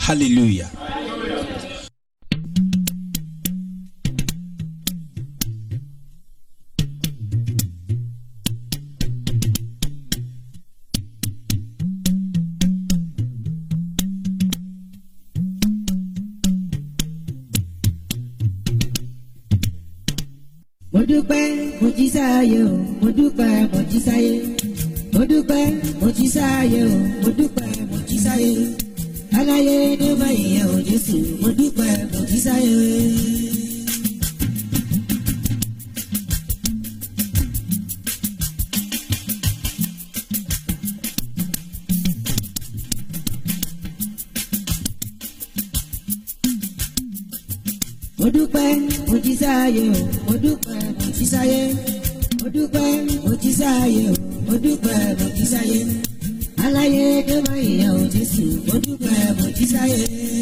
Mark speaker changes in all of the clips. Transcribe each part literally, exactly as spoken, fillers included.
Speaker 1: Hallelujah.
Speaker 2: Mo dúpẹ́ mo jí sáyé o, mo dúpẹ́ mo jí sáyé. Mo dúpẹ́ mo jí sáyé o, mo dúpẹ́ mo jí sáyé. Aláyé ní báyìí o Jésù, mo dúpẹ́ mo jí sáyé. Mo dúpẹ́ mo jí sáyé o, mo dúpẹ́ mo jí sáyé. Mo dúpẹ́ mo jí sáyé o, mo dúpẹ́ mo jí sáyé. Aláyé tó bá ìyá o Jésù, mo dúpẹ́ mo jí sáyé.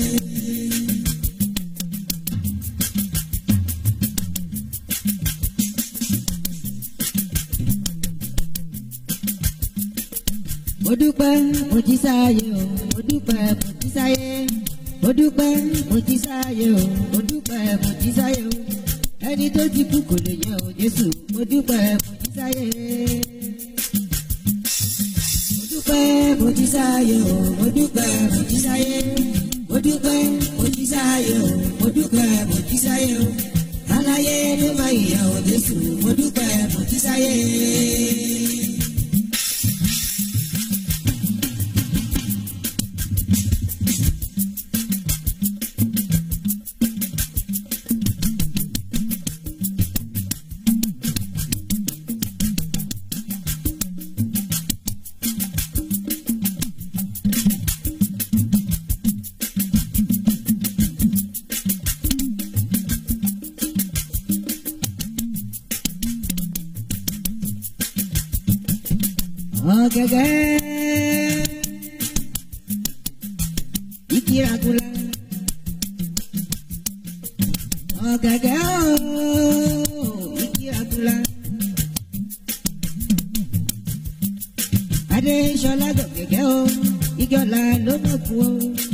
Speaker 2: Mo dúpẹ́ mo jí sáyé o, mo dúpẹ́ mo jí sáyé. Mo dúpẹ́ mo jí sáyé o, mo dúpẹ́ mo jí sáyé o. Ẹni tó ti kú kò lè yẹ o Jésù, mo dúpẹ́ mo jí sáyé. Mo dúpẹ́ mo jí sáyé o, mo dúpẹ́ mo jí sáyé. Mo dúpẹ́ mo jí sáyé o, mo dúpẹ́ mo jí sáyé o. Aláyé ló máa yẹ o Jésù, mo dúpẹ́ mo jí sáyé. Ọ̀gẹ̀gẹ̀ ìkìràkùlà ọ̀gẹ̀gẹ̀ ooo ìkìràkùlà Adéṣọlá gọ̀gẹ̀gẹ̀ o ìjọla ló mọ̀ kú o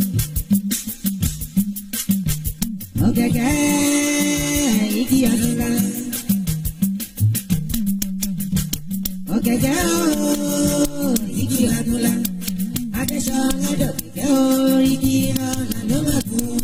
Speaker 2: ọ̀gẹ̀gẹ̀ ìkìràkùlà ọ̀gẹ̀gẹ̀ ooo ìkìràkùlà Adéṣọlá gọ̀gẹ̀gẹ̀ o ìjọla ló mọ̀ kú o.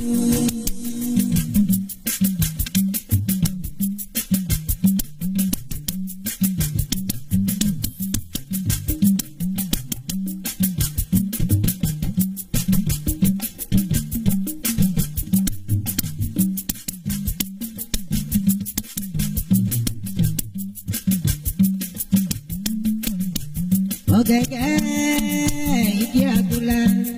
Speaker 2: Ọ̀gẹ̀gẹ̀ ìkìràkùlà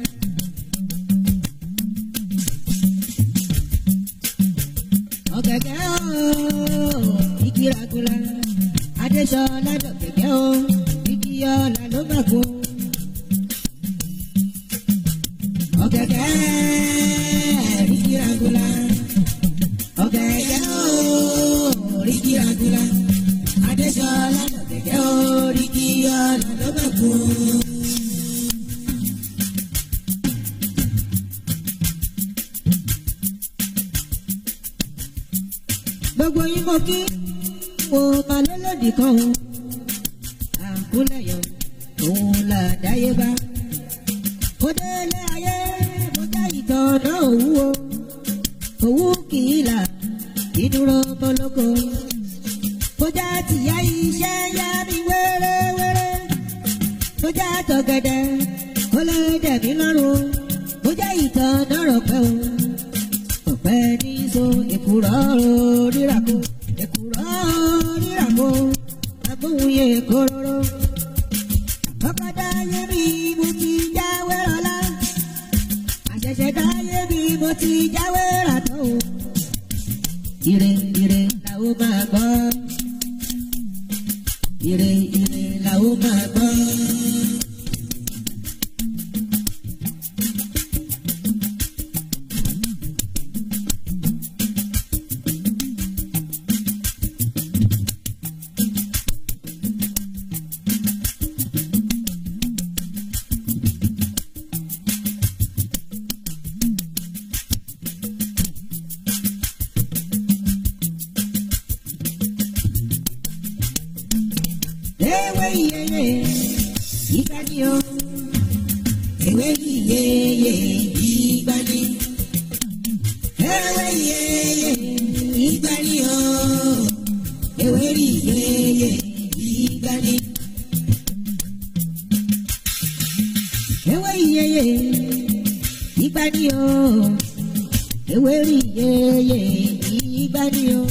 Speaker 2: ọ̀gẹ̀gẹ̀ ooo ìkìràkùlà Adéṣọlá gọ̀gẹ̀gẹ̀ o ìkìyọ̀lá ló bà kú ọ̀gẹ̀gẹ̀ ìkìràkùlà ọ̀gẹ̀gẹ̀ ooo ìkìràkùlà Adéṣọlá gọ̀gẹ̀gẹ̀ o ìkìyọ̀lá ló bà kú. Gbogbo yín mo kí wo máa lọ́lọ́dì kan o àǹkúlẹ̀yọ̀ òun là dáyé bá mo délé ayé mo já ìtọ̀nà òwú o òwú kì í là ìdúró mọ́lọ́kọ mo já tìyá iṣẹ́ yá mi wẹ́rẹ́wẹ́rẹ́ mo já tọ̀gẹ̀dẹ̀ kó lè dẹ̀mí lọ́rùn mo já ìtọ̀nà rọ̀pẹ́ o ọ̀pẹ ní so èkùrọ́ ríràkó èkùrọ́ ríràkó agbóhùnyé kóróró ọ̀kadà yé mi mo ti jáwé rọlá àṣẹ̀ṣẹ̀ dáyé mi mo ti jáwé ràtọ́ o ire ire làwọn máa gbọ́ ire ire làwọn máa gbọ́. iyeye ìgbàni o ewé iyeye ìgbàni ewé iyeye ìgbàni o ewé iyeye ìgbàni ewé iyeye ìgbàni o ewé iyeye ìgbàni o.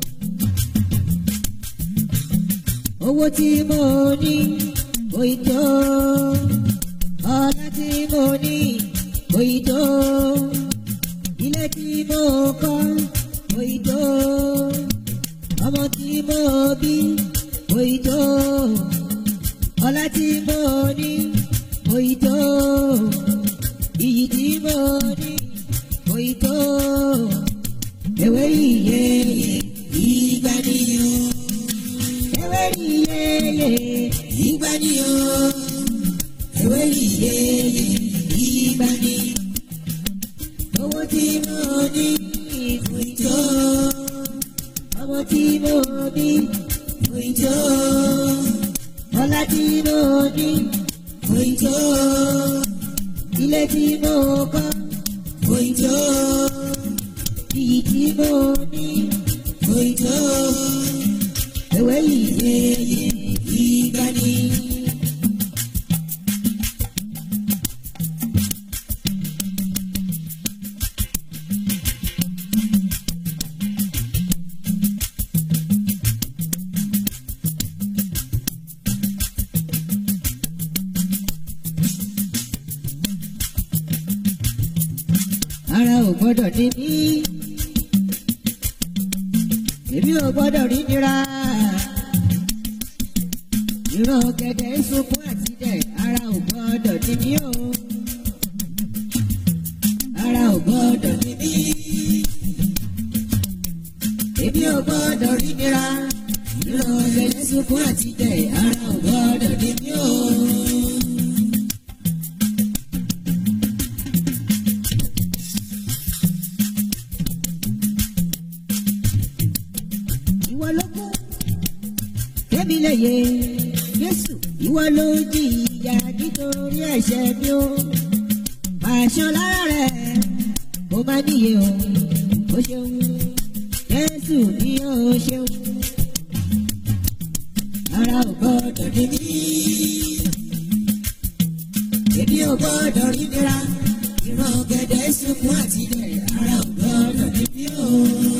Speaker 2: Owó tí mo ní kò ì tó, ọlá tí mo ní kò ì tó, ilé tí mo kọ́ kò ì tó, ọmọ tí mo bí kò ì tó, ọlá tí mo ní kò ì tó, iyì tí mo ní kò ì tó, ewé iyeye ìgbàni o. Ewé iyeye ìgbàni o, ewé iyeye ìgbàni. Owó tí mo ní kò ì tó, ọmọ tí mo bí kò ì tó, ọlá tí mo ní kò ì tó, ilé tí mo kọ́ kò ì tó, iyì tí mo ní kò ì tó. Ewé iyeye ìgbàni. Ara ò gbọ́dọ̀ ní mí, èmi ò gbọ́dọ̀ rí nira. Ìran gẹ̀dẹ̀ sunkún àti dẹ̀, ara ò gbọ́dọ̀ ní mí o. Ara ò gbọ́dọ̀ ní mí, èmi ò gbọ́dọ̀ rí nira. Ìran gẹ̀dẹ̀ sunkún àti dẹ̀, ara ò gbọ́dọ̀ ní mí o. Ìwọ ló kú kébí lè yé. Jésù ìwọ ló jìyà nítorí ẹ̀ṣẹ̀ mi o, máa ṣan lára rẹ̀ kó má níye o, ó ṣeun Jésù ni ó ṣeun. Ara ò gbọ́dọ̀ ní mí, èmi ò gbọ́dọ̀ rí nira. Ìran gẹ̀dẹ̀ sunkún àti dẹ̀, ara ò gbọ́dọ̀ ní mí o.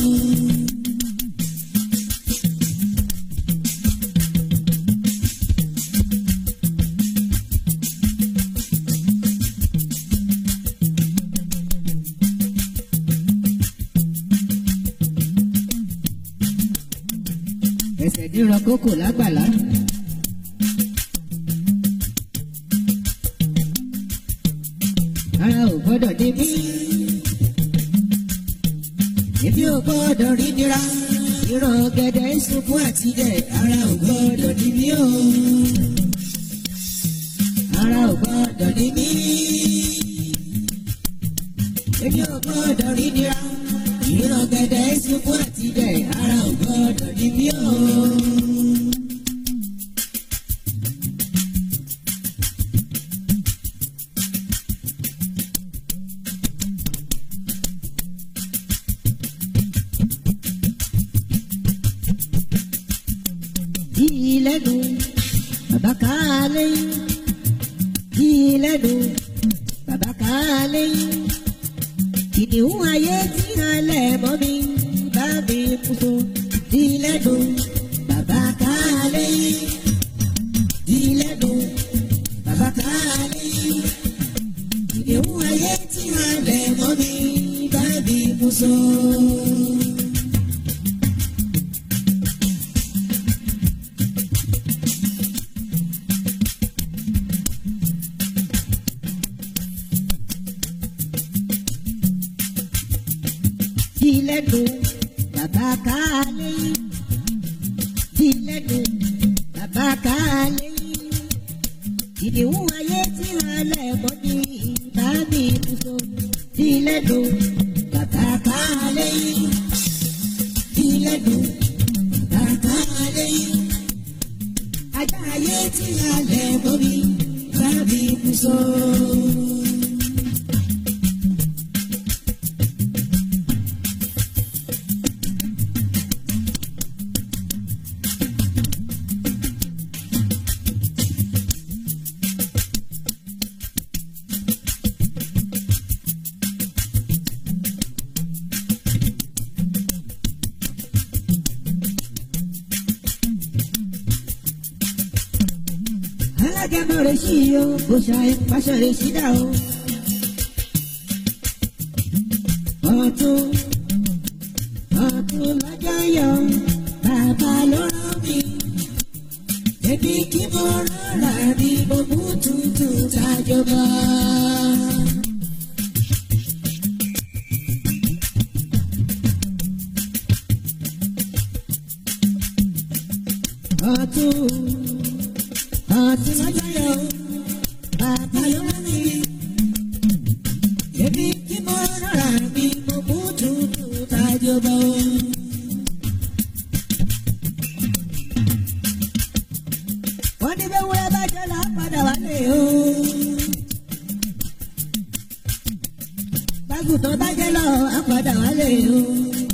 Speaker 2: Ẹsẹ̀ díran kókò lágbàlá. Ara ò gbọ́dọ̀ dé mí, èmi ò gbọ́dọ̀ rí nira. Ìran gẹ̀dẹ̀ sunkún àti dẹ̀, ara ò gbọ́dọ̀ dé mí o. Ara ò gbọ́dọ̀ dé mí, èmi ò gbọ́dọ̀ rí nira. Ìran gẹ̀dẹ̀ sunkún àti dẹ̀, ara ò gbọ́dọ̀ dé mí o. Ìlẹ́nu bàbá kálẹ̀, ìlẹ́nu bàbá kálẹ̀, kìnìún ayé tí halẹ̀ mọ́ mi bá mi kú so. Ìlẹ́nu bàbá kálẹ̀, ìlẹ́nu bàbá kálẹ̀, kìnìún ayé tí halẹ̀ mọ́ mi bá mi kú so. Ìlẹ́nu bàbá kálẹ̀, ìlẹ́nu bàbá kálẹ̀, kìnìún ayé tí halẹ̀ mọ́ ní bá mi kú so. Ìlẹ́nu bàbá kálẹ̀, ìlẹ́nu bàbá kálẹ̀, ajá ayé tí a lẹ̀ bomi bá mi kú so. Alágẹmọ̀rẹ́ sí o kò ṣàì pàṣẹrẹ́ sí dá o. ọ̀tún ọ̀tún lọ́jọ́ yọ bàbá ló rán mi. ẹbí kí mo rọra ní gbogbo tuntun tàjọba. ọ̀tún. Àti lájọ́ bàbá ló rán mi. Èmi kí mo rọra mi mo mú tutù tàjọba o. Wọ́n ní bẹ́ẹ̀ wúrẹ́ bá jẹ́ là á padà wálé o. Bágùtàn bá jẹ́ lọ á padà wálé o.